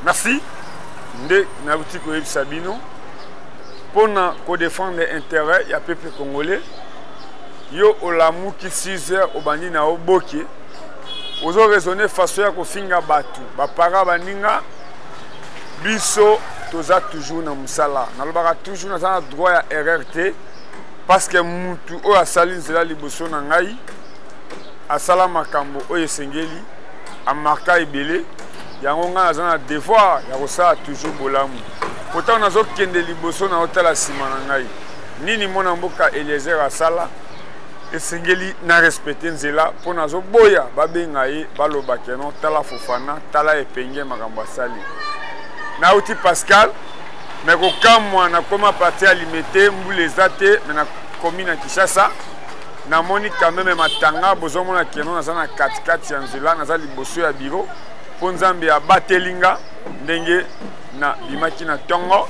Merci. Nde na boutique web Sabino pour ko défendre intérêt ya peuple congolais. Yo olamu ki 6 heures au bandi na oboki. Ozo raisonner façon ya ko finga batu. Ba para baninga biso toza toujours na musala. Na lobaka toujours na droit ya RRT parce que mutu o asali nzela liboso na ngai asala makambo o yesengeli amarka ebele. Yango nga naza na devoir ya kosala toujours bolamu. Pourtant nazo kende liboso na hôtel sima na ngai. Nini mona mboka Eliezer asala esengeli na respecter nzela po nazo boya babenga ye baloba keno tala Fofana tala epenge makambo asali. Na uti Pascal mais ko kamwa na koma parti alimité mbule zate mais na commune na Kinshasa na moni quand même matanga bozo mona keno naza na 4-4 ya nzela naza liboso ya bureau. Nzambe ya batelinga ndenge na bimaki na tongo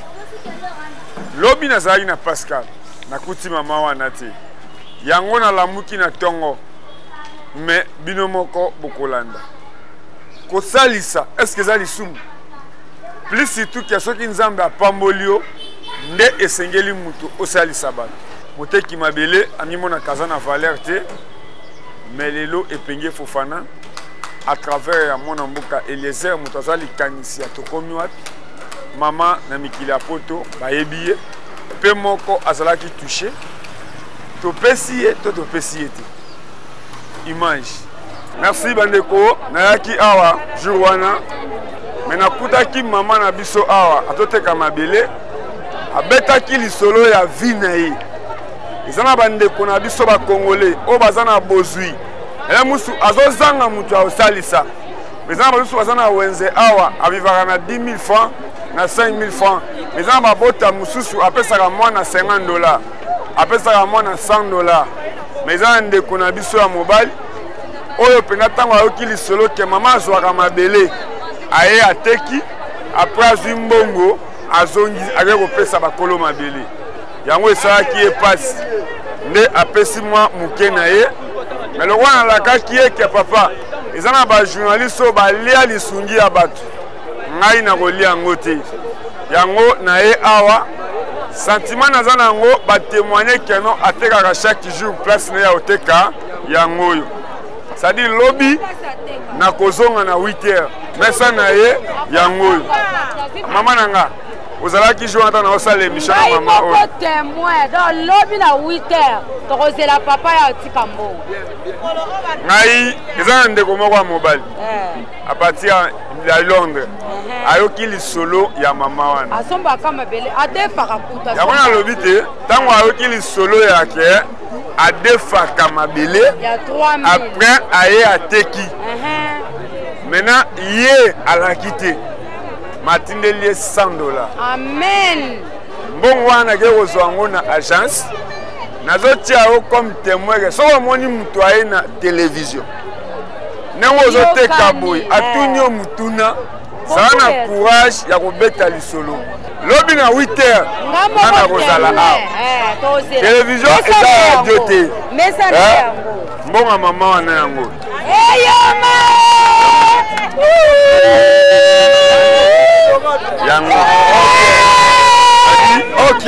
lobi nazali na Pascal na kuti mama wana te yango na lamuki na tongo mais bino moko bokolanda kosalisa est-ce que za lisumu plus surtout que soki nzambe apambolio nde esengeli mutu osalisa bato moteki mabele amimona kaza na valeur te mais lelo epenge Fofana à travers mon amboka Eliezer mutazali kanisi ya tokomi wapi mama na mikili ya poto bayebiye pe moko azalaki touché to pesiye to pesiye te image. Merci bandeko nayaki awa jour wana mais nakutaki mama na biso awa atoteka mabele abetaki lisolo ya vie na ye ezana bandeko na biso ba congolais o bazana bozui et musu azozanga mutu osalisa bezana balusu bazana wenze awa avivaka na 10 000 francs na 5 000 francs bezana babota mususu apesaka mwana $50 apesaka mwana $100 bezana ndeko na biso ya mobile oyo pena tango ayoki lisolo ke mama azwaka mabele aye ateki apres azwi mbongo azongi ake kopesa bakolo mabele yango esalaki ye pasi nde apesi mwa muke na ye. Mais le roi n'a pas que papa. Ils ont des journalistes qui ont lia lisungi ya batu. Ngai na kolia ngote. Yango na e awa sentiment na zana ngo ba témoigner que non ateka chaque jour place na ya oteka yango yo. Ça dit lobby na kozonga na 8h. Mais ça na ye yango yo. Mama nanga ozalaki jour ata na osala émission na mama o. Témoin dans lobby na 8h. Toroze la papa ya tikambo. Ngai ezana ndeko moko ya mobile à partir ya Londres ayoki lisolo ya mama wana asomba kama bele adefaka kuta ya wana lobi te tango ayoki lisolo yake adefaka mabele ya 3000 après aye ateki maintenant ye alakite matindeli $100. Amen. Mbongo wana ke kozwa ngo na agence nazotia o comme témoin so moni mutu aye na télévision nengo zoteka boy atunyo mutuna sana courage ya kobeta lisolo lobi na 8h nana kozala a télévision eza radio te mbonga mama wana yango yango ok.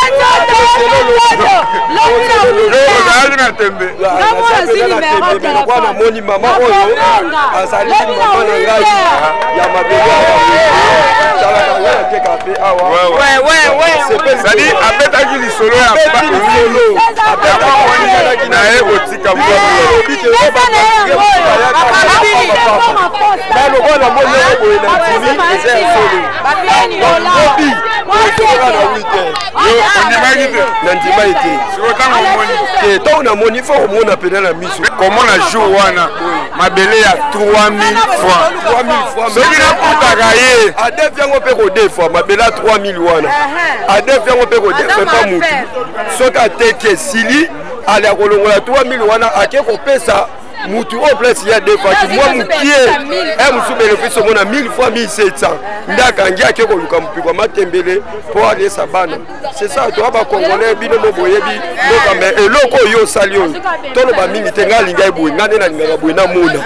Comment on joue wana mabele ya 3000 francs. Ce qui n'a pas gagné. À deux viens on peut coder fois mabele 3000 wana. À deux viens on peut coder pas mutu. Ce qu'a été sili à la kolongola 3000 wana ake ko pesa mutu au place il y a des fois qui moi mutie et musu bénéfice au moins 1000 fois 1700 ndaka ngia ke ko luka mpiko matembele pour aller sabana c'est ça toi ba congolais bino mo boyebi loka mais eloko yo salio tolo ba mingi tenga linga boy ngane na linga boy na mona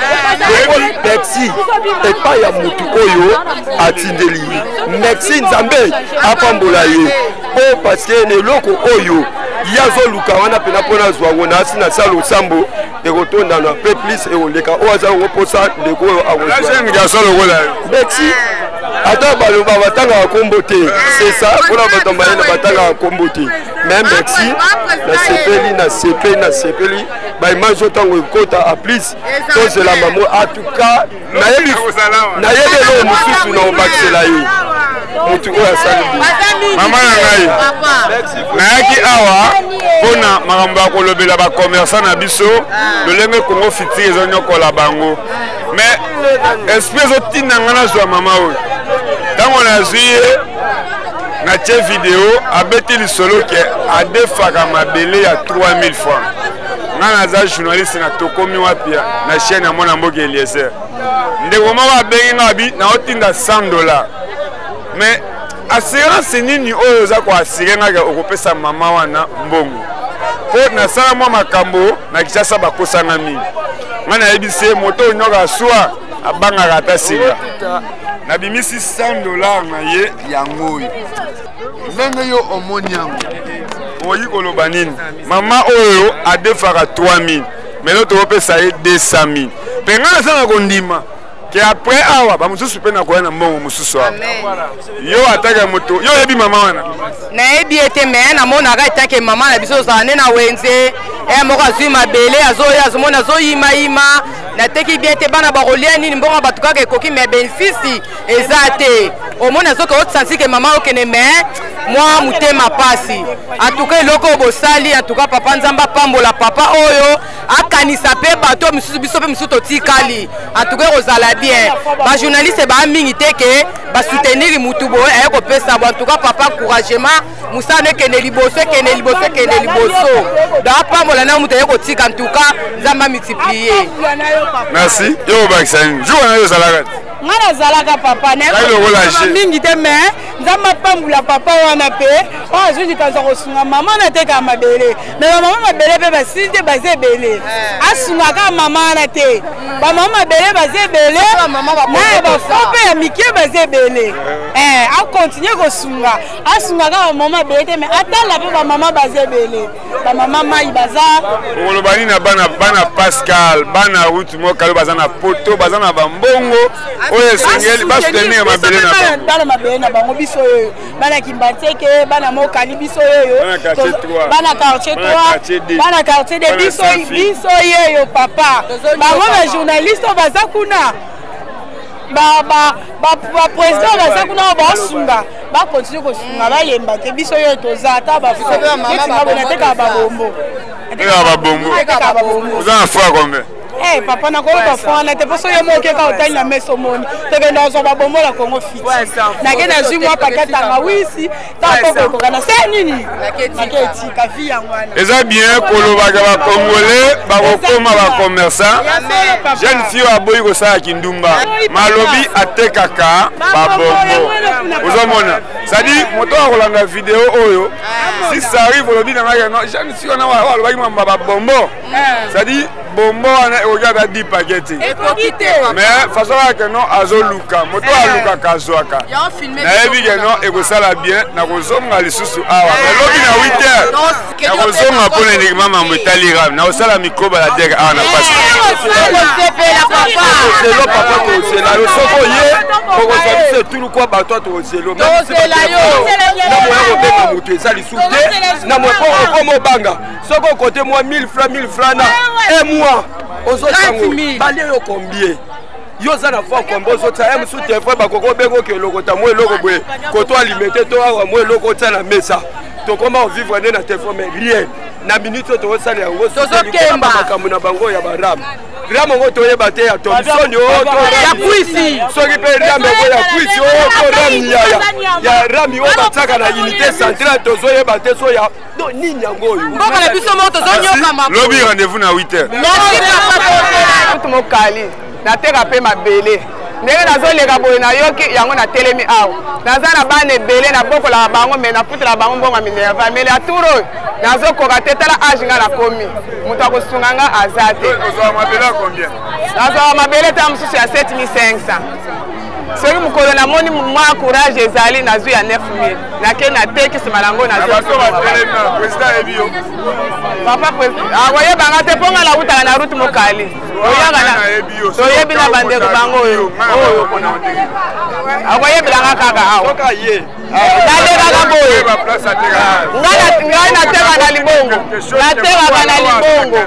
Pepsi et pas ya mutu oyo atindeli merci nzambe apambola ye po parce que ne loko oyo yazo luka wana pena pona zwango na sina salo sambo et rotonda na peu plus et on leka oza reposa de ko la jeune garçon le rôle merci ata baloba batanga kombote c'est ça pour la batomba na batanga kombote même merci na sepeli ba image tango kota a plus to c'est la maman en tout cas na yebi lo mususu na obaxela yi mutu oya salibi mama ngai nayaki awa pona makambo ya kolobela ba commerçant na biso lolenge Congo fiti ezonyokola bango mais esprit ezotinda nga nazwa mama oyo ntango nazwi ye na tie video abeti lisolo ke adefaka mabele ya 3000 francs nga naza journaliste na tokomi wapia na chaîne ya mwana mboka Eliezer ndeko moko abengi nga abi naotinda $100 mais assurance nini oyo oza koasire ngaka okopesa mama wana mbongo po nasala mwa makambo na Kinshasa bakosanga mingi nga nayebisi ye moto onyoka swa abangaka ata singa nabimisi $100 na ye yango oyo ndenge yo omoni yango oyi koloba nini mama oyo adefaka 3000 melo tokopesa ye 200 000 mpe nga nasala kondima ke après awa bamosusu mpe nakoya na mbongo mosusu awa yo ataka moto yo oyebi mama wana nayebi ete me namonaka etake mama na biso ozala nde na wenze moko azwi mabele azoya azomona azoyimayima nateki bien te bana bakolia nini mbongo bato kaka ekoki me benefisi eza te omona azoki osansi ke mama okende me mwa mutema pasi atuka eloko bosali atuka papa nzamba pambola papa oyo akanisa pe bato misusu biso pe misusu totikali atuka kozala bien bajournaliste bamingi te ke basoutenir mutu boye aye kopesa bo atuka papa encouragement musana ekende liboso da pambola na mutu aye kotika antuka nzamba multiplier. Merci yo bakisani jour na yo zalaka ngana zalaka papa ne mingi te me nzamba pambula papa wana pe o azwi kanza kosunga mama na teka mabele mais mama mabele pe basili te bazebele asunga ka mama na te ba mama mabele bazebele na ba fope ya mikie bazebele a continuer kosunga asunga ka mama mabele te mais atala pe ba mama bazebele ba mama mai baza olobani na bana Pascal bana route mo kalo baza na poto baza na bambongo oyo esengeli basoutenir mabele na bango bana mabele na bango biso oyo bana Kimbateke bana mokali biso oyo bana quartier 3 bana quartier de biso oyo papa bango ba journaliste baza kuna ba président baza kuna basunga ba continue kosunga ba yemba te biso oyo toza ata ba fo mama bonateka ba bombo ateka ba bombo uza na foi combien papa na koba fona te poso yo moke ka otali na meso moni teke ndazo ba bomola Congo fit na ke na zwi mwa paketa nga wisi ta poko ko kana se nini na ke ti ka vi yangwana eza bien kolobaka ba congolais ba kokoma ba commerçant jeune fille aboyi ko sala kindumba malobi atekaka ba bombo uzomona sadi moto akolanga video oyo si ça arrive lobi na ngaka no jeune fille na wa lobaki mamba ba bombo sadi bombo wana ojaga 10 paquets mais façon que non azoluka moto aluka kazwaka na yebi que non ekosala bien na kozonga lisusu awa lobi na 8h na kozonga pona ndikima mambo etalira na osala mikoba la dega awa na pasi c'est papa ko c'est la soko ye ko c'est tout quoi ba toi to zelo na mo ko moto ezali soute na mo ko mo banga soko côté moi 1000 francs na et moi ozotango bale yo combien yo za na fois combien ozota musu te fois bakoko bengo ke lokota mo eloko boye koto alimenter to awa mo eloko ta na mesa to comment vivre na téléphone mais rien na minute to osala yango so kemba makambo na bango ya baram rame ngo toyeba te ya Thompson yo ya kwisi soki pe rame ngo ya kwisi to rame ya rami o bataka na unité centrale tozoyeba te so ya no nini yango oyo mbongo na biso moto zonyoka mapo lobi rendez-vous na 8h merci papa to mokali na teka pe mabele ndenge nazoleka boye nayoki yango na telemi awa naza na bana ebele na bokolaka bango me nafutela bango mbongo minerva mele ya turo oyo nazokoka te tala age nga nakomi moto akosunga nga aza te nazwaka mabele ta mosusu ya 7500 soki mokolo namoni mwa courage ezali nazwi ya 9000 nake natekisima nango papa akoyebanga te mponga nautaka na route mokali toyebi na bandeko bango oyo akoyebelanga kaka awa nalekaka boye ngai natekaka na libongo natekaka na libongo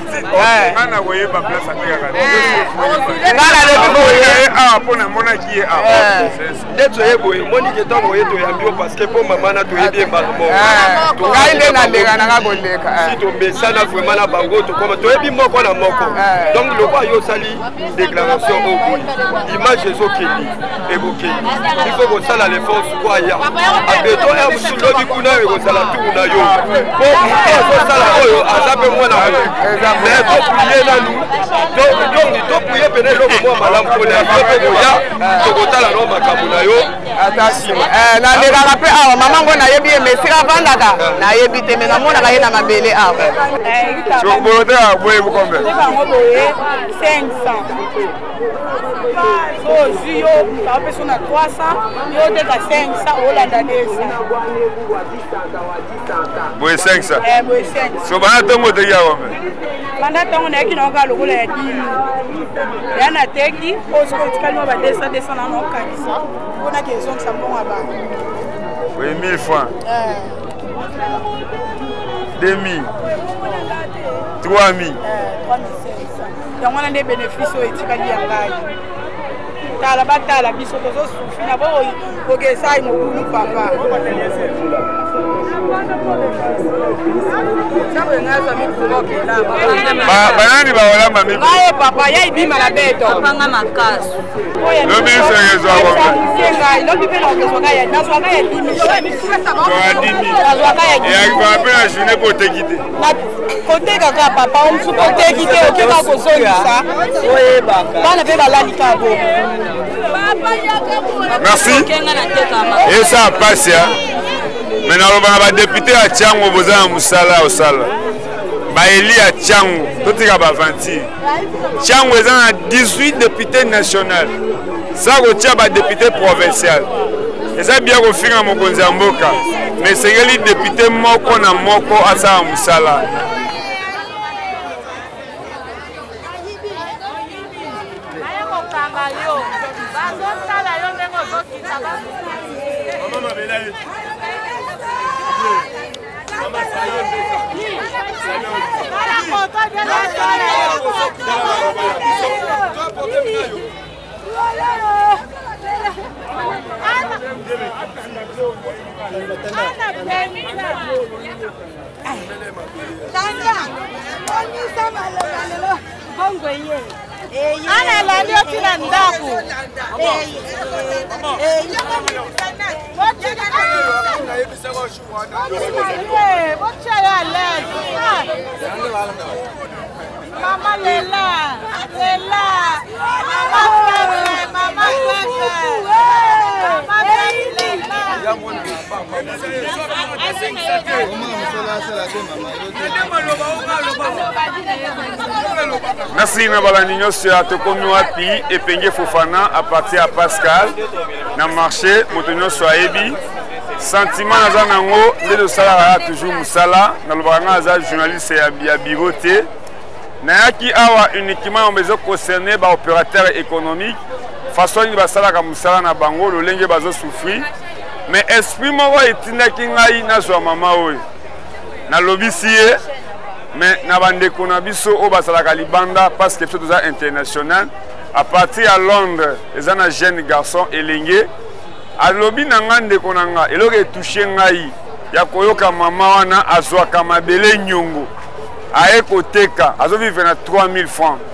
ngai nalobi boye nde toye boye monike ntango oye toyambi yo parce que mpo mama na toyebi embarmo ngai nde naleka nanga koleka si tomesana vraiment na bango tokoma toyebi moko na moko donc lokwa yo osali déclaration oyo boye image ezokeli ekokeli il faut kosala l'effort sukwa ya abeto ya mosu lobi kuna ekozala turu na yo mpo moto azosala oyo aza mpe mwana moto mais toprie nanu donc toprie pene eloko mwa malamu mpona yo mpe koya tokotala no makambo na yo ata nsima nalekaka mpe awa mama ngo nayebi ye mais sika avandaka nayebi te me namonaka ye na mabele awa bolote boye bukombe 500 ozwi yo apeso na 300 yo teka 500 olanda 200 boye 500 boye 500 so bana ntongo oteki yakombe banda ntongo nayaki naoka lokola ya 10 ya nateki osiko otikali mo ba 200 na naokanisa mpona ke ezongisa mbongo ya bango boye 1000 francs 2000 3000 yango wana nde bénéfice oyo etikali ya ngai tala batala biso tozosufi na bokesai mokulu papa banani baolamba ngaye papa ya ibima na beto panga makasu lobi sengezwa ngai lobi mpe naokezwaka ya nazwaka ya 10 eyakipaka mpe na journée po oteki te kotekaka papa omosuku oteki te okeka kozongisa bana mpe balalika bo merci eza pasi me nalobaka badepute ya tiango boza na mosala osala baeli ya tiango totika baventure tiango eza na 18 député national sa kotia badepute provincial eza bia kofinga mokonzi ya mboka me esengeli depute moko na moko asala mosala ana landi otina ndako mama lela mama merci na balandi nyonso ya tokomi wapi epenge Fofana a partir ya Pascal na marché moto nyonso ayebi sentiment naza nango nde tosalaka toujours mosala nalobaka nga aza journaliste ya biro te nayaki awa uniquement on bezo concerner ba opérateur économique façon nini basalaka mosala na bango lolenge bazosouffrir mais esprit moko etindaki ngai nazwa mama oyo nalobisi ye mais na bandeko na biso oyo basalaka libanda parce que biso toza international à partir ya Londres eza na jeune garçon elenge alobi na nga ndeko na nga eloko etouche ngai ya koyoka mama wana azwaka mabele nyongo aye koteka azovivre na 3000 francs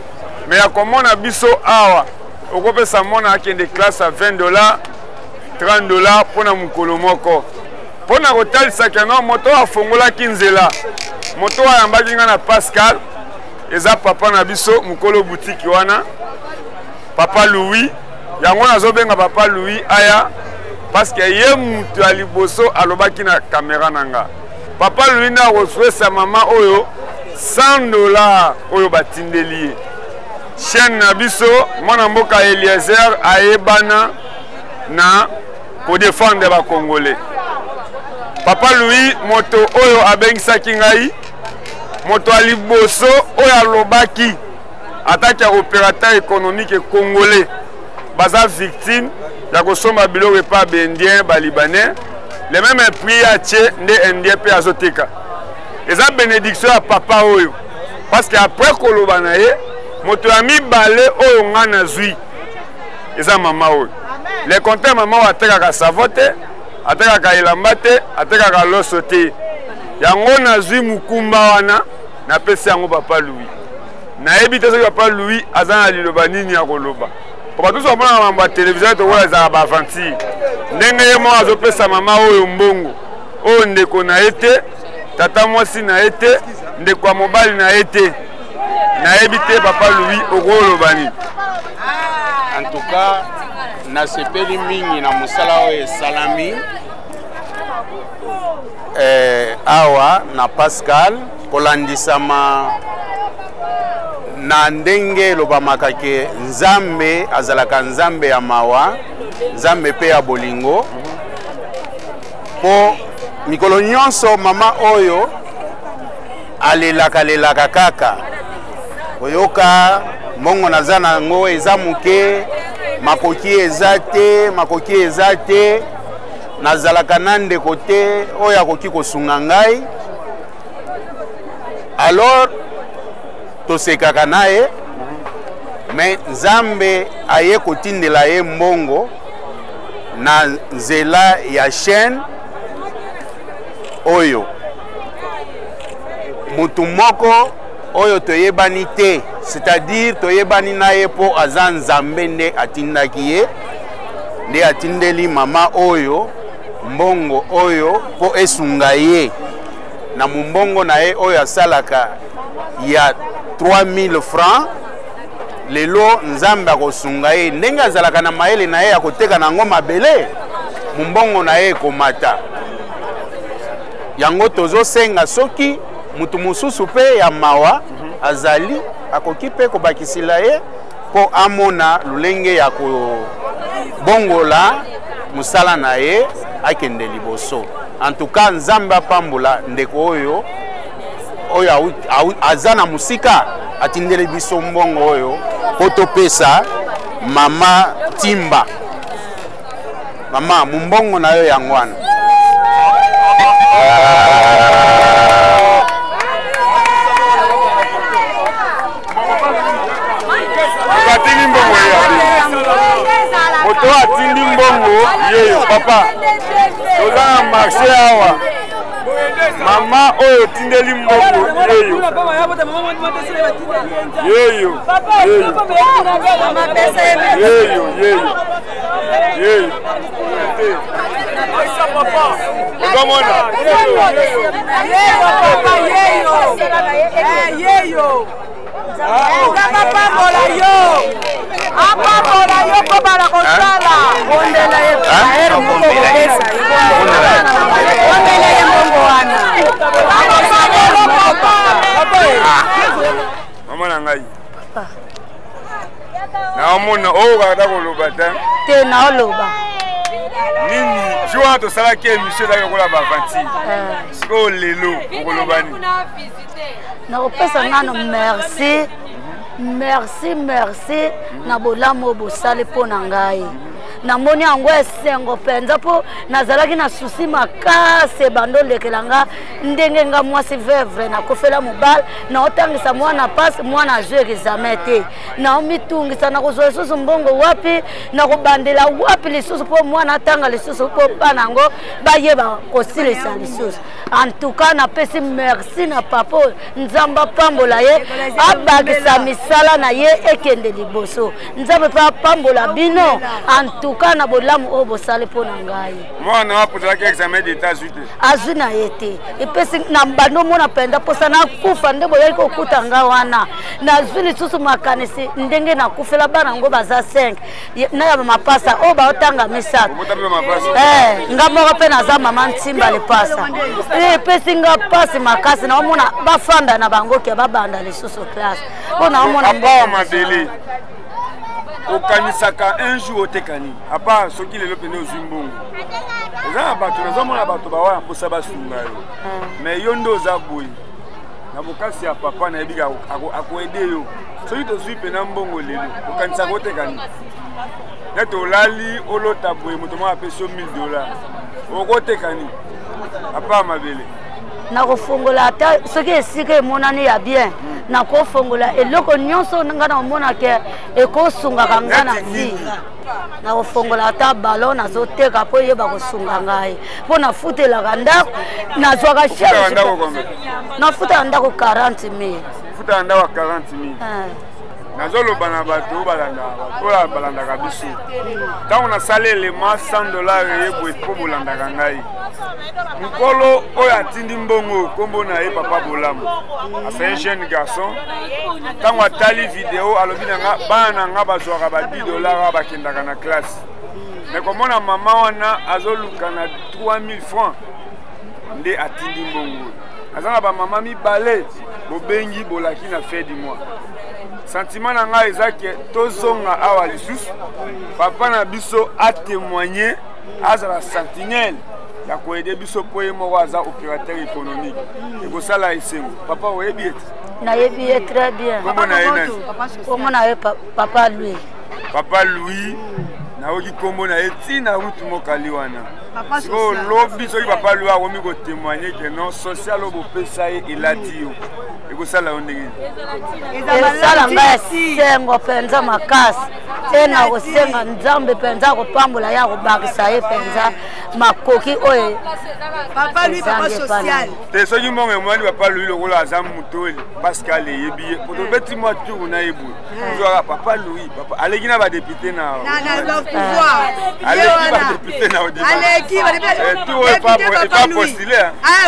mais ya komona biso awa okopesa mwana akende classe à $20 $30 pona mukolo moko pona kotalisa keno moto afongolaki nzela moto ayambaki nga na Pascal eza papa na biso mukolo boutique wana Papa Louis yango nazobenga Papa Louis aya parce que ye mutu ya liboso alobaki na caméra nanga Papa Louis na reçoit mama oyo $100 oyo batindeli chaîne na biso mwana mboka Eliezer ayebana na ko défendre ba Congolais Papa Louis moto oyo abengisaki ngai moto ya liboso oyo alobaki attaque ya opérateur économique congolais baza victime ya kosomba biloko epa bendien balibanais le même prix ya tie nde indien pe azoteka eza bénédiction ya papa oyo parce que après koloba na ye moto ya mibale oyo nga nazwi eza mama oyo le contraire mama oyo atekaka savo te atekaka elamba te atekaka loso te yango nazwi mukumba wana napesi yango Papa Louis nayebi te soki Papa Louis aza na liloba nini ya koloba po tous omona na mambo ya télévision tokola ezaka baaventure ndenge ye moko azopesa mama oyo mbongo oyo ndeko na ye te tata mwasi na ye te ndeko ya mobali na ye te nayebi te Papa Louis okoloba nini. En tout cas nasepeli mingi na mosala oyo esalami awa na Pascal kolandisama na ndenge lobamaka ke nzambe azalaka nzambe ya mawa nzambe pe ya bolingo po mikolo nyonso mama oyo alelaka kaka oyoka mongo naza nango eza muke makoki eza te nazalaka na ndeko te oyo akoki kosunga ngai alors tosekaka na ye mais nzambe aye kotindela ye mbongo na nzela ya chaîne oyo mutu moko oyo toyebani te c'est-à-dire toyebani na ye po aza nzambe nde atindaki ye nde atindeli mama oyo mbongo oyo po esunga ye na mumbongo na ye oyo asalaka ya 3000 francs lelo nzambe akosunga ye ndenge azalaka na mayele na ye ya koteka nango mabele mumbongo na ye ekomata yango tozosenga soki mutu mosusu pe ya mawa azali akoki pe kobakisila ye po amona lulenge ya kobongola musala na ye akende liboso. En tout cas nzambe apambola ndeko oyo aza na musika atindeli biso mbongo oyo po topesa mama Timba mama mumbongo na yo yango wana atindi mbongo moto atindi mbongo yeyo papa toza na marché awa mama oyo tindeli mbongo yeyo mama na ngai naomona oyo kaka koloba te naoloba nini jour tosalaki émission ezalaki kokola baaventure sikoyo lelo okoloba nini nakopesa nano merci na bolamu oyo bosali mpo na ngai namoni yango esengo penza po nazalaki na susi makase bando lekelanga ndenge nga mwasi vevre na kofela mobile na otangisa mwana passe mwana jeu examen te na mitungisa na kozwa lisusu mbongo wapi na kobandela wapi lisusu po mwana tanga lisusu po banango bayeba kosilisa lisusu en tout cas na pesi merci na papa nzamba pambola ye abakisa misala na ye ekende liboso nzamba pa pambola bino en tout cas na bolamu o bosale po na ngai mwana wapo za examen d'état zute azuna yete epesi na mbando mona penda posa na kufa ndebo yali ko kutanga wana na zuli susu makanisi ndenge na kufela bana ngo baza 5 na ya mapasa o ba otanga misaka ngamoko pe na za mama ntimba le pasa epesi nga pasi makasi na omona bafanda na bango ke babanda lisusu classe bona omona mbawa mabele okanisaka un jour otekani apa soki lelo pene ozimbongo eza bato nazomona bato bawana mposa basunga yo mais yo nde oza boye na bokasi ya papa na yebi akoede yo soki tozwi pena mbongo lelo okanisaka otekani neti olali olota boye moto moko apesi yo $1000 okotekani apa mabele na kofongola ata soki esika emonani ya bien na kofongola eloko nyonso nga na omona ke ekosungaka nga na vie na kofongola ata ballon nazoteka po yeba kosunga ngai po nafutelaka ndako nazwaka charge nafutaka ndako 40,000 futaka ndako 40,000 nazoloba na bato balandaka biso ntango nasala elema $100 yeboye mpo bolandaka ngai mokolo oyo atindi mbongo kombo na ye papa bolamu asa un jeune garçon ntango atali video alobi nanga bana na nga bazwaka ba $10 bakendaka na classe me komona mama wana azoluka na 3000 francs nde atindi mbongo aza na bamama mibale bobengi bolaki na fin du mois sentiment na nga eza ke tozonga awa lisusu papa na biso atémoigner azala sentinelle ya koyede biso po ye moko aza opérateur économique ekosala esengo papa oyebi ete nayebi ye très bien kombo na ye nani kombo na ye papa Louis naoki kombo na ye ntina route mokali wana siko lobi soki papa Louis akomi kotémoigner ke non social oyo bopesa ye elati yo ekosala yo ndenge esala ngai esengo mpenza makasi te na kosenga nzambe mpenza kopambola ye akobakisa ye mpenza makoki oyo papa Louis papa social te soki mbongo emwani papa Louis lokola aza motoli pascal eyebi ye po tobeti mwa turu na ye boye ozwaka papa Louis aleki na badepute na pouvoir aleki badepute na odima epa postule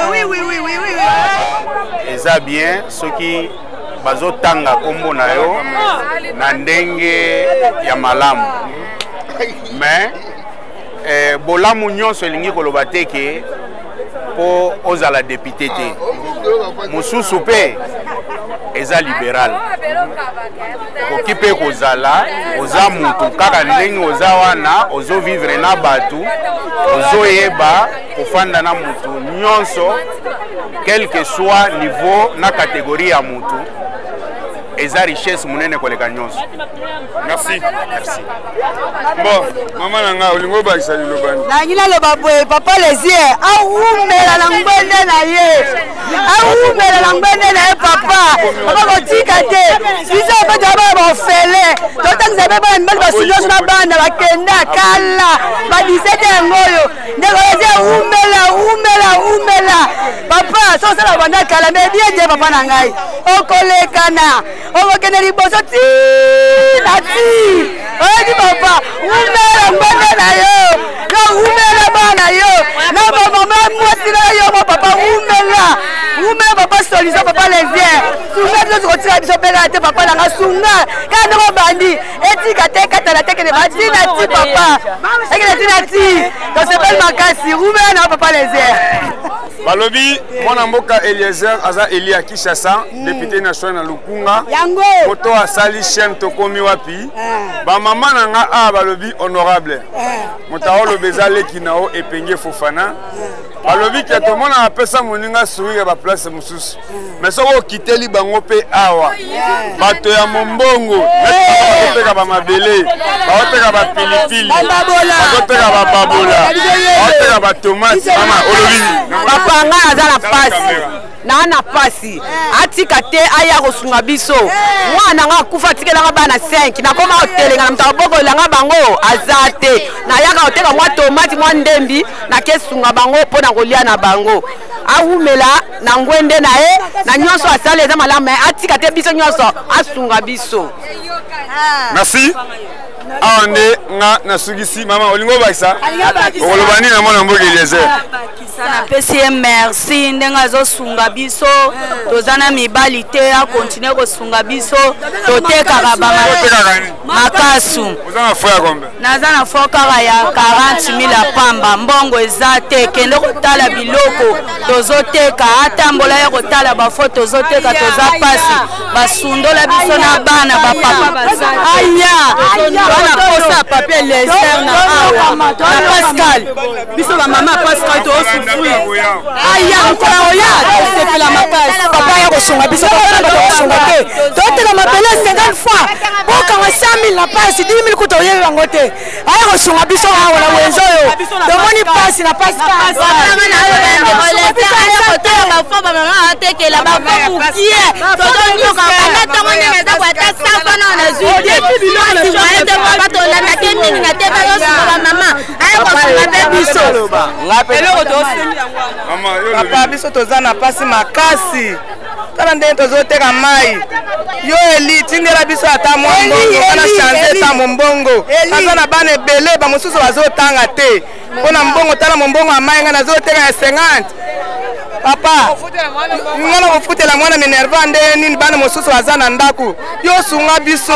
eza bien soki bazotanga kombo na yo na ndenge ya malamu mais bolamu nyonso elingi koloba te ke mpo ozala député te mosusu mpe eza libéral koki mpe kozala oza mutu kaka ndenge oza wana ozovivre na bato ozoyeba kofanda na mutu nyonso quel que soit niveau na catégorie ya mutu eza richesse munene koleka nyonso. Merci. Bon, maman nanga olingo ba isa lobani. Na ngina loba boye papa Lézier awumela na ngwende na ye. Awumela na ngwende na ye papa. Papa botika te. Biso ba ba fele. Totangisa ba mbali basuyo na banda bakenda kala. Ba 17 ngoyo. Ndeko Lézier umela. Papa so sala banda kala me bien je papa na ngai. Okolekana. Okokende liboso ti nati. Oye papa, umela mbanda na yo. Na umela bana yo. Na mama mwasi na yo papa umela papa solution papa Lézier. Sunga biso kotira biso pela te papa nanga sunga. Kana ko bandi etika te katala te kene bati na ti papa. Ekene ti na ti. To sepel makasi umela na papa Lézier. Balobi mwana mboka Eliezer aza Elia Kishasa député national na Lukunga. Yango. Moto asali chaîne tokomi wapi. Ba mama nanga a balobi honorable. Motaolo bezale kinao epenge Fofana. Balobi ke to mona apesa moninga sourire ba place mususu. mais soki okiteli bango mpe awa bato ya mombongo bazoteka bamabele bazoteka bapilipili bazoteka bababola bazoteka batomate mama olobi bapanga aza na pasi na pasi atika te aya kosunga biso mwana nga akufa tikelanga bana 5 nakoma otelenga na mutaka bokolanga bango aza te nayaka oteka mwa tomati mwa ndembi nakesunga bango mpo na kolia na bango awumela na ngwende na ye na nyonso asala eza malamu atika te biso nyonso asunga biso. Merci. awa nde nga nasukisi mama olingo bakisa okoloba nini na mwana mboka Eliezer napesi ye merci ndenge azosunga biso toza na mibali te akontinue kosunga biso totekaka makasu naza na fo kaka ya 40,000 ya pamba mbongo eza te kende kotala biloko tozoteka atambola ye kotala bafo tozoteka toza pasi basundola biso na bana bapapa aya na posa papier Eliezer na awa na Pascal biso bamama Pascal tosufri aya nkona oya tosepela makasi papa ya kosunga biso papa na kosunga te totela mabele 50 fois bokanga 100,000 na pasi 10,000 kuta oyebi bango te aya kosunga biso awa na wenzo yo tomoni pasi na Pascal mama atekela bafo mukie tozonyoka bana tongo ndenge eza kwata safa na na batolanda te mingi na te bayosunga mama aya kosunga mpe biso eloko toseli yango papa biso toza na pasi makasi tala ndenge tozoteka mai yo eli tindela biso ata mwa mbongo kana change ta mbongo aza na bana ebele bamosusu bazotanga te mpona mbongo tala mbongo ya mai nga nazoteka ya 50 papa ngana kofutela mwana minerva nde nini bana mosusu baza na ndako yo sunga biso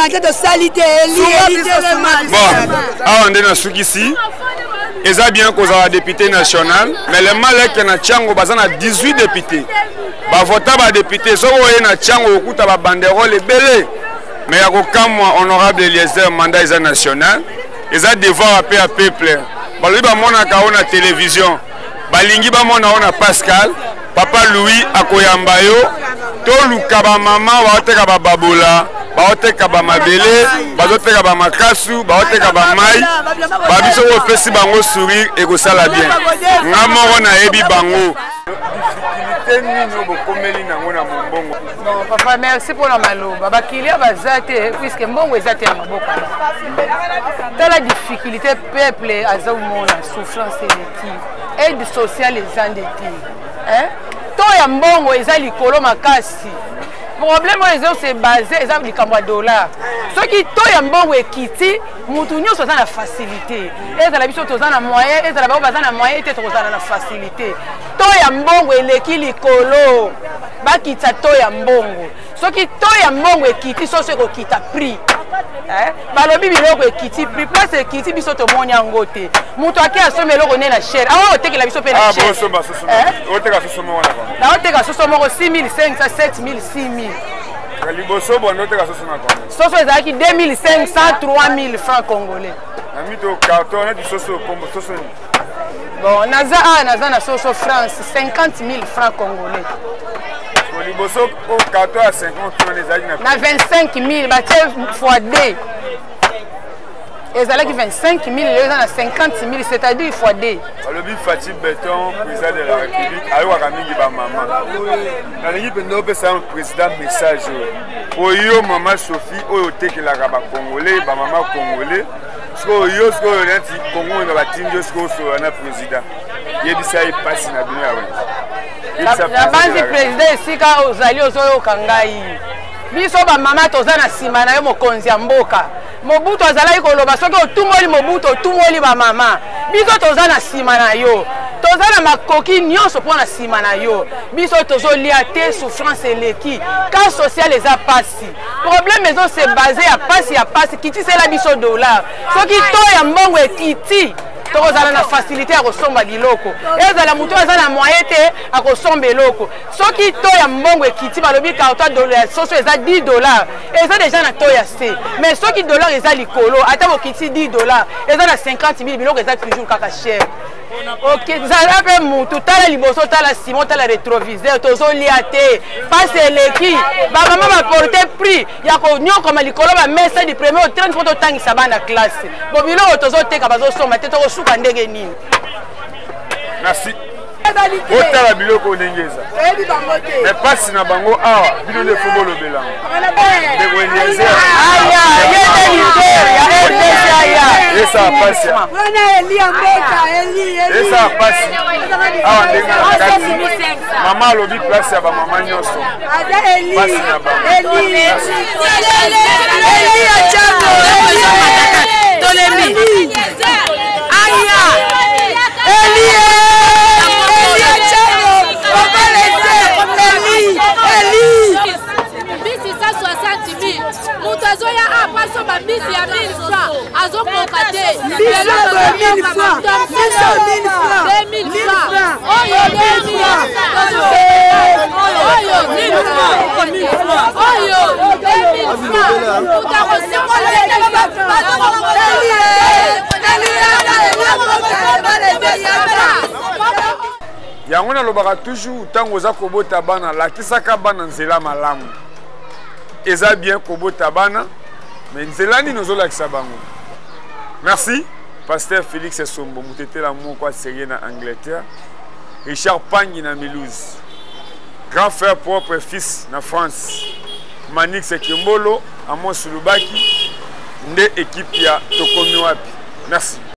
awa nde nasukisi eza bien kozala député national mais le maleke na Tchango baza na 18 députés bavota badéputé soki oye na Tchango okuta babanderole ebele mais ya kokamwa honorable Eliezer mandat eza national eza devoir ape ya peuple balobi bamonaka o na télévision balingi bamona o na Pascal papa Louis akoyamba yo toluka bamama baoteka bababola baoteka bamabele bazoteka bamakasu baoteka bamai babiso opesi bango sourire ekosala bien nga moko nayebi bango non papa merci pour la maloba bakilia baza te puisque mbongo eza te na maboko tala difficulté peuple aza omona souffrance eleki aide sociale eza nde te to ya mbongo eza likolo makasi problème oyo se basé eza likambo ya dollar soki to ya mbongo ekiti mutu nyonso aza na facilité ezala biso toza na moyen ezala bango baza na moyen te tokozala na facilité to ya mbongo eleki likolo bakita to ya mbongo soki to ya mbongo ekiti soso ekokita prix balobi biloko ekiti prix place ekiti biso tomoni yango te mutu ake asomba eloko nde na chere awa otekela biso mpe na chere naoteka soso moko 6,500 7,000 6,000 soso ezalaki 2,500 3,000 francs congolais bon naza na soso France 50,000 francs congolais na 25,000 batie fois 2 ezalaki 25,000 eza na 50,000 c'est-à-dire fois 2 alobi Fati Beton président de la République ayokaka mingi bamama nalingi mpenza opesa président message oyo mama Sophie oyo otekelaka bakongolais bamama congolais sikoyo sikoyo neti kongo oyo batindi yo sikoyo osola na président yebisa ye pasi na bino ya wenze na banzi président esika ozali ozoyoka ngai biso bamama toza na nsima na yo mokonzi ya mboka mobutu azalaki koloba soki otumoli mobutu otumoli bamama biso toza na nsima na yo toza na makoki nyonso mpo na nsima na yo biso tozolia te souffrance eleki ka social eza pasi problème ezose base ya pasi kitisela biso dollar soki to ya mbongo ekiti tokozala na facilité ya kosomba biloko ezala mutu aza na moyen te akosomba eloko soki to ya mbongo ekiti balobi carton dollar soso eza 10 dollars eza deja na to ya se mais soki dollar eza likolo ata bokiti 10 dollars eza na 50,000 biloko eza toujours kaka cher ok zala mpe mutu tala liboso tala simon tala rétroviseur tozolia te pasi eleki bamama baporte prix ya konyokoma likolo bamesa du premier au 30 fo totangisa bana classe bo biloko tozoteka bazosomba te tokosuka ndenge nini. Merci. Otala biloko ndengeza mais pasi na bango awa bino le football obela de Wenyezer aya yete lider ya RDC aya esa pasi wana Eli Ambeka Eli esa pasi awa ndenga kati mama lobi place ya ba mama nyoso aja Eli pasi na bango Eli ya chango tolemi aya Eli bisi sa 60 000 mutu azoya apaso babisi ya 1000 francs azokoka te 1000 francs oyo 2000 francs mutu akosikola yango nalobaka toujours ntango oza kobota bana lakisaka bana nzela malamu eza bien kobota bana mais nzela nini ozolakisa bango. Merci Pasteur Félix Sombo mutetela moko aserie na Angleterre, Richard Pangi na Milouze, grand frère propre fils na France, Manix Kimbolo Amos Lubaki nde équipe ya Tokomi wapi. Merci.